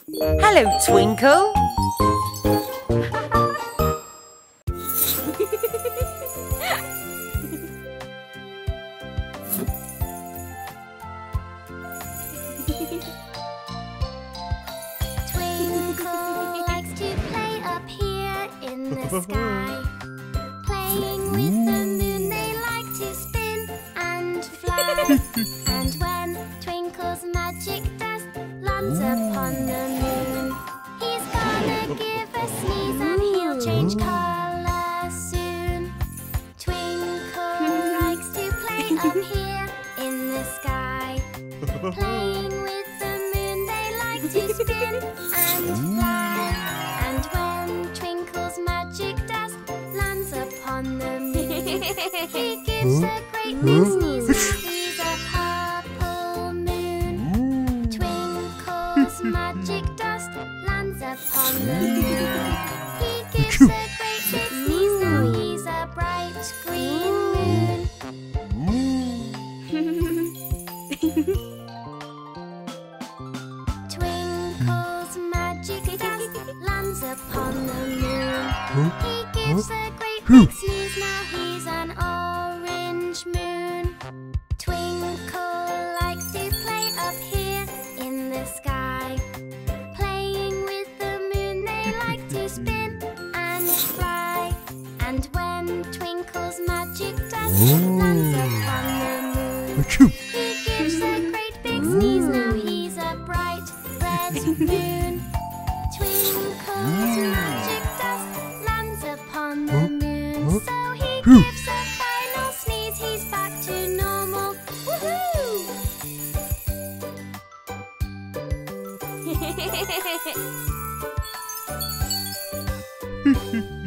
Hello, Twinkle. Twinkle likes to play up here in the sky. Playing with the moon, they like to spin and fly. And when Twinkle's magic dust lands upon the moon, he's gonna give a sneeze and he'll change colour soon. Twinkle likes to play up here in the sky. Playing with the moon, they like to spin and fly. And when Twinkle's magic dust lands upon the moon, he gives a great big sneeze. He's a purple moon. Twinkle's magic dust lands upon the moon. He gives a great big sneeze. Now he's a bright green moon. Twinkle's magic dust lands upon the moon. He gives a great big sneeze. Now he's an orange moon. Twinkle likes to play up here in the sky. Playing with the moon, they like to spin and fly. And when Twinkle's magic dust lands upon the moon, he gives a great big sneeze. Now he's a bright red moon. Twinkle's magic dust lands upon the moon, so he gives a final sneeze. He's back to normal. Woohoo!